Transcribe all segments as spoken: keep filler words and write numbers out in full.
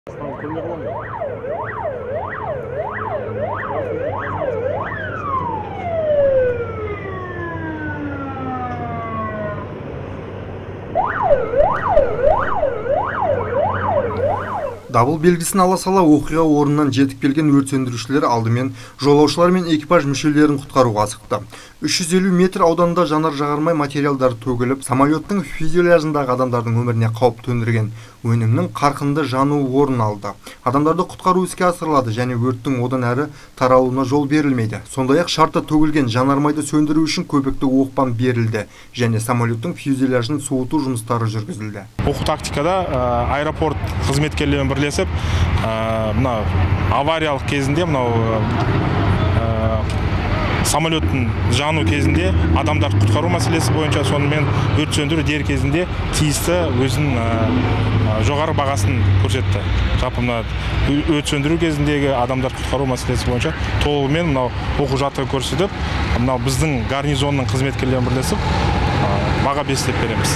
Дабыл белгісін ала сала оқиға орнынан жетіп келген өрт сөндірушілер алдымен жолаушылар мен экипаж мүшелерін құтқаруға асықты. үш жүз елу метр ауданында жанар-жағармай материалдар төгіліп, самолеттің фюзеляжындағы адамдардың өміріне қауіп төндірген өнімнің қарқынды жануы орын алды. Адамдарды құтқару іске асырылады және өрттің одан әрі таралуына жол берілмейді. Сондай-ақ шартты төгілген жанармайды сөндіру үшін көбікті оқпан берілді және самолеттің фюзеляжын суыту жұмыстары жүргізілді. Оқу тактикада аэропорт қызметкерлерімен бірлесіп, мына авариялық кезінде, мынау самолеттің жану кезінде адамдар құтқару мәселесі бойынша, сонымен өрт сөндіру дер кезінде тиісті өзінің жоғары бағасын көрсетті. Жалпы мына өрт сөндіру кезіндегі адамдар құтқару мәселесі бойынша толығымен мынау оқу жаттығу көрсетіп, мынау біздің гарнизонның қызметкерлерімен бірлесіп баға бестеп береміз.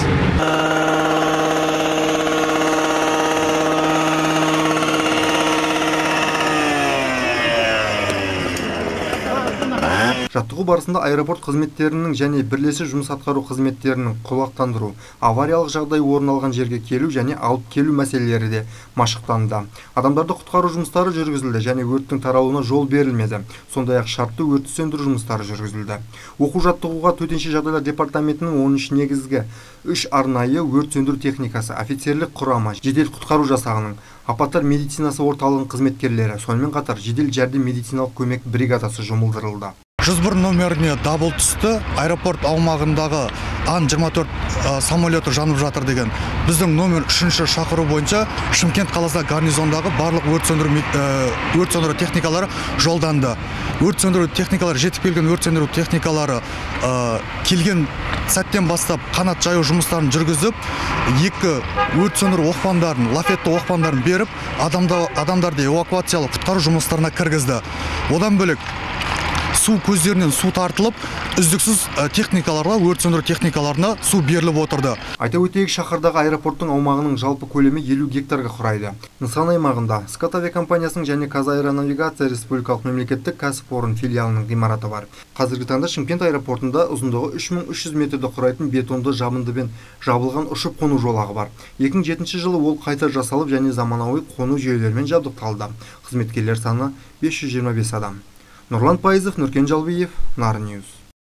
Жаттығу барысында аэропорт қызметтерінің және бірлесіп жұмыс атқару қызметтерінің құлақтандыру, авариялық жағдай орын алған жерге келу және алып келу мәселелері де машықтанды. Адамдарды құтқару жұмыстары жүргізілді және өрттің таралуына жол берілмеді. Сондай-ақ шартты өрт сөндіру жұмыстары жүргізілді. Оқу жаттығуға төтенше жағдайлар департаментінің он үш негізгі үш арнайы өрт сөндіру техникасы, офицерлік құрамы, жедел құтқару жасағының, апаттар медицинасы орталығының қызметкерлері, сонымен қатар жедел жәрдем медициналық көмек бригадасы жұмылдырылды. жүз бір номеріне дабыл түсті. Аэропорт аумағындағы Ан жиырма төрт самолеті жанып жатыр деген біздің номер үшінші шақыру бойынша Шымкент қаласында гарнизондағы барлық өрт сөндіру өрт сөндіру техникалары жолданды. Өрт сөндіру техникалары жетіп келген өрт сөндіру техникалары келген сәттен бастап қанат жаю жұмыстарын жүргізіп, екі өрт сөндіру оқпандарын, лафетті оқпандарын беріп, адамдарды эвакуациялық құтқару жұмыстарына кіргізді. Одан бөлек су көздерінен су тартылып, үздіксіз техникаларға, өрт сөндіру техникаларына су беріліп отырды. Айта өтейік, шаһардағы аэропорттың аумағының жалпы көлемі елу гектарға құрайды. Нысан аймағында Скат авиакомпаниясының және Қазаэронавигация республикалық мемлекеттік кәсіпорын филиалының ғимараты бар. Қазіргі таңда Шымкент аэропортында ұзындығы үш мың үш жүз метрді құрайтын бетонды жабындымен жабылған ұшып-қону жолағы бар. екі мың жетінші жылы ол қайта жасалып және заманауи қону жүйелерімен жабдықталды. Қызметкерлер саны бес жүз жиырма бес адам. Нұрлан Пайызов, Нұркен Жалбиев, Нарын Ньюс.